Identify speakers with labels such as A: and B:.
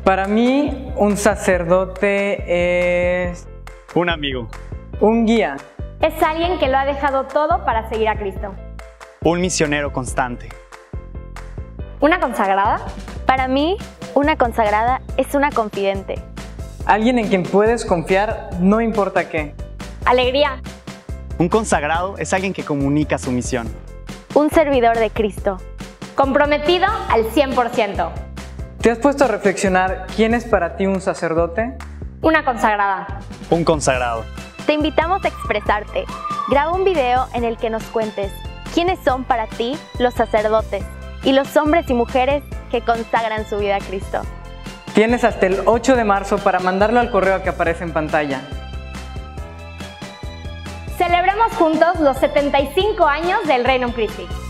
A: Para mí, un sacerdote es
B: Un amigo.
A: un guía.
C: Es alguien que lo ha dejado todo para seguir a Cristo.
B: Un misionero constante.
C: ¿Una consagrada?
D: Para mí, una consagrada es una confidente.
A: Alguien en quien puedes confiar no importa qué.
C: Alegría.
B: Un consagrado es alguien que comunica su misión.
D: Un servidor de Cristo.
C: Comprometido al 100%.
A: ¿Te has puesto a reflexionar quién es para ti un sacerdote?
C: Una consagrada.
B: Un consagrado.
D: Te invitamos a expresarte. Graba un video en el que nos cuentes quiénes son para ti los sacerdotes y los hombres y mujeres que consagran su vida a Cristo.
A: Tienes hasta el 8 de marzo para mandarlo al correo que aparece en pantalla.
C: Celebremos juntos los 75 años del Reino Christi.